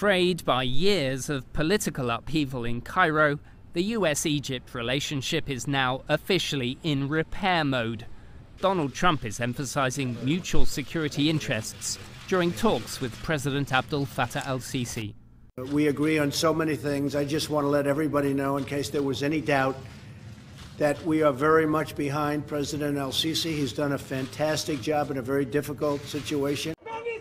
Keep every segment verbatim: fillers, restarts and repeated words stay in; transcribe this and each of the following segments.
Frayed by years of political upheaval in Cairo, the U S Egypt relationship is now officially in repair mode. Donald Trump is emphasizing mutual security interests during talks with President Abdel Fattah al-Sisi. We agree on so many things. I just want to let everybody know, in case there was any doubt, that we are very much behind President al-Sisi. He's done a fantastic job in a very difficult situation.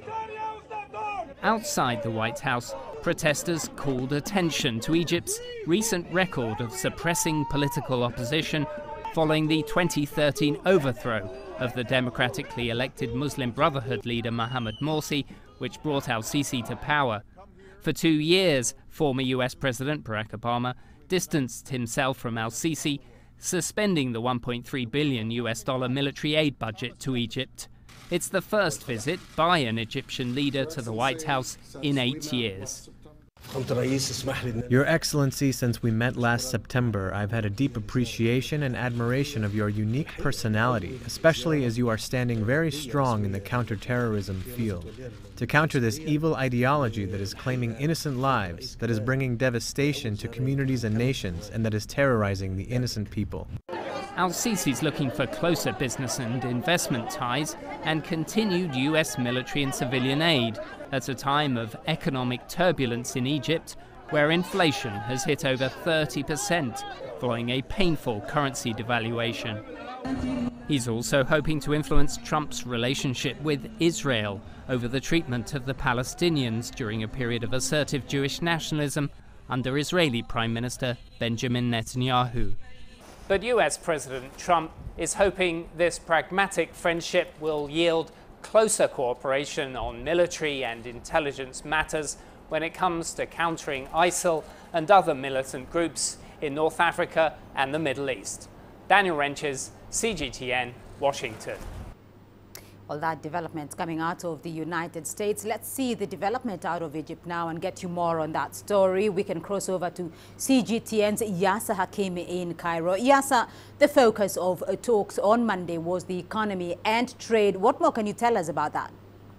Outside the White House, protesters called attention to Egypt's recent record of suppressing political opposition following the twenty thirteen overthrow of the democratically elected Muslim Brotherhood leader Mohamed Morsi, which brought al-Sisi to power. For two years, former U S President Barack Obama distanced himself from al-Sisi, suspending the one point three billion U S dollar military aid budget to Egypt. It's the first visit by an Egyptian leader to the White House in eight years. Your Excellency, since we met last September, I've had a deep appreciation and admiration of your unique personality, especially as you are standing very strong in the counterterrorism field. To counter this evil ideology that is claiming innocent lives, that is bringing devastation to communities and nations, and that is terrorizing the innocent people. Al-Sisi's looking for closer business and investment ties and continued U S military and civilian aid at a time of economic turbulence in Egypt, where inflation has hit over thirty percent, following a painful currency devaluation. He's also hoping to influence Trump's relationship with Israel over the treatment of the Palestinians during a period of assertive Jewish nationalism under Israeli Prime Minister Benjamin Netanyahu. But U S President Trump is hoping this pragmatic friendship will yield closer cooperation on military and intelligence matters when it comes to countering ISIL and other militant groups in North Africa and the Middle East. Daniel Renches, C G T N, Washington. All that development coming out of the United States. Let's see the development out of Egypt now and get you more on that story. We can cross over to C G T N's Yasser Hakimi in Cairo. Yasser, the focus of uh, talks on Monday was the economy and trade. What more can you tell us about that?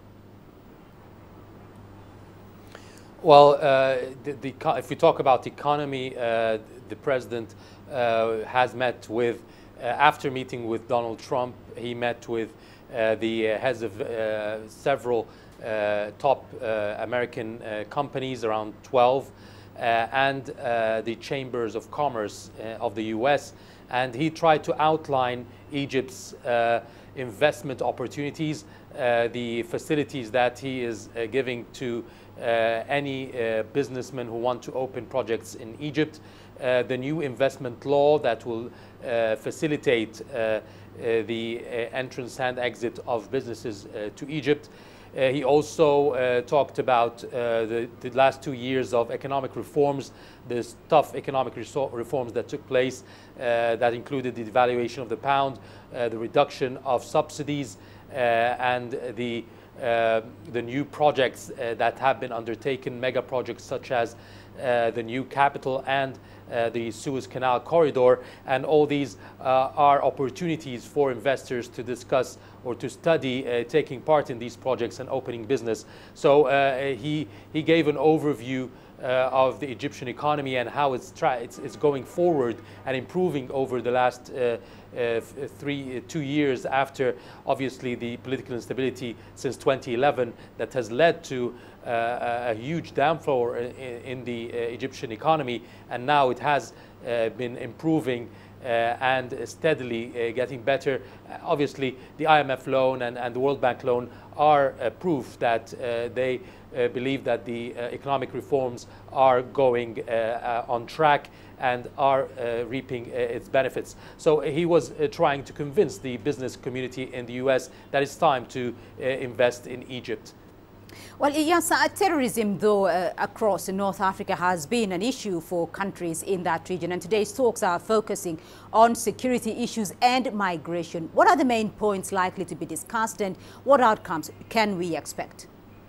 Well, uh, the, the, if we talk about the economy, uh, the president uh, has met with, uh, after meeting with Donald Trump, he met with Uh, the uh, heads of uh, several uh, top uh, American uh, companies, around twelve, uh, and uh, the chambers of commerce uh, of the U S, and he tried to outline Egypt's uh, investment opportunities, uh, the facilities that he is uh, giving to uh, any uh, businessmen who want to open projects in Egypt, uh, the new investment law that will uh, facilitate uh, Uh, the uh, entrance and exit of businesses uh, to Egypt. Uh, he also uh, talked about uh, the, the last two years of economic reforms, the tough economic reforms that took place, uh, that included the devaluation of the pound, uh, the reduction of subsidies, uh, and the uh, the new projects uh, that have been undertaken, mega projects such as uh, the new capital and Uh, the Suez Canal corridor, and all these uh, are opportunities for investors to discuss or to study uh, taking part in these projects and opening business. So uh, he he gave an overview uh, of the Egyptian economy and how it's, tra it's it's going forward and improving over the last uh, uh, three uh, two years after obviously the political instability since twenty eleven that has led to Uh, a huge downfall in, in the uh, Egyptian economy, and now it has uh, been improving uh, and steadily uh, getting better. Uh, obviously, the I M F loan and, and the World Bank loan are uh, proof that uh, they uh, believe that the uh, economic reforms are going uh, uh, on track and are uh, reaping uh, its benefits. So uh, he was uh, trying to convince the business community in the U S that it's time to uh, invest in Egypt. Well, Yasser, terrorism, though, uh, across North Africa has been an issue for countries in that region, and today's talks are focusing on security issues and migration. What are the main points likely to be discussed, and what outcomes can we expect?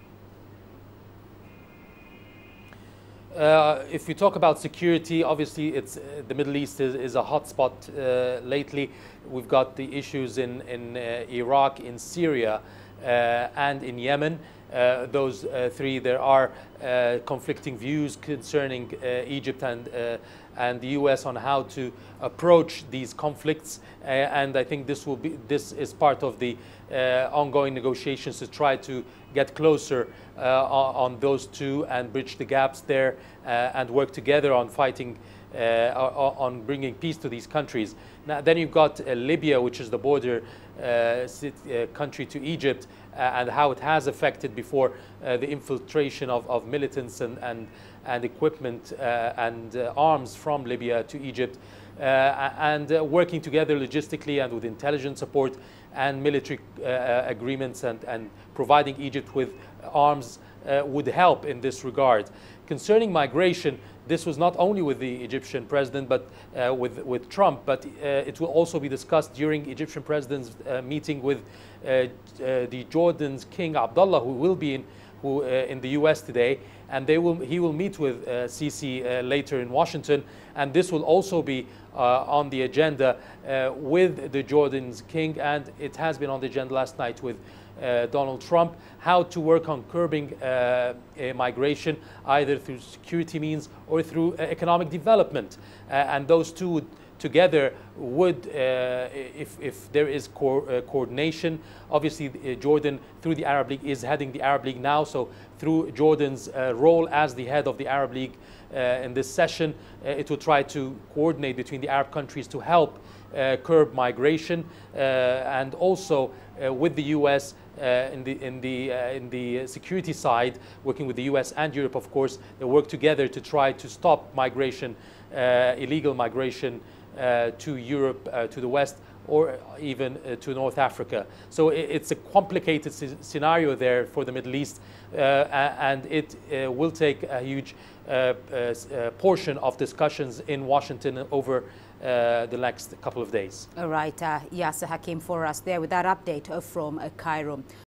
Uh, if we talk about security, obviously it's, uh, the Middle East is, is a hotspot uh, lately. We've got the issues in, in uh, Iraq, in Syria, uh, and in Yemen. uh, those uh, three. There are uh, conflicting views concerning uh, Egypt and uh, and the U S on how to approach these conflicts, uh, and I think this will be this is part of the uh, ongoing negotiations to try to get closer uh, on, on those two and bridge the gaps there uh, and work together on fighting uh, on bringing peace to these countries. Now, then you've got uh, Libya, which is the border uh, city, uh, country to Egypt, uh, and how it has affected before uh, the infiltration of, of militants and, and, and equipment uh, and uh, arms from Libya to Egypt, uh, and uh, working together logistically and with intelligence support and military uh, agreements and, and providing Egypt with arms uh, would help in this regard. Concerning migration, this was not only with the Egyptian president, but uh, with, with Trump, but uh, it will also be discussed during Egyptian president's uh, meeting with uh, uh, the Jordan's King Abdullah, who will be in, who, uh, in the U S today, and they will, he will meet with uh, Sisi uh, later in Washington, and this will also be uh, on the agenda uh, with the Jordan's King, and it has been on the agenda last night with Uh, Donald Trump, how to work on curbing uh, migration, either through security means or through uh, economic development. Uh, and those two would, together would, uh, if, if there is co uh, coordination, obviously uh, Jordan through the Arab League is heading the Arab League now, so through Jordan's uh, role as the head of the Arab League uh, in this session, uh, it will try to coordinate between the Arab countries to help uh, curb migration, uh, and also uh, with the U S Uh, in the in the uh, in the security side, working with the U S and Europe, of course, they work together to try to stop migration, uh, illegal migration uh, to Europe, uh, to the West, or even uh, to North Africa. So it, it's a complicated scenario there for the Middle East, uh, and it uh, will take a huge uh, uh, portion of discussions in Washington over Uh, the next couple of days. All right, uh, Yasser Hakim for us there with that update uh, from uh, Cairo.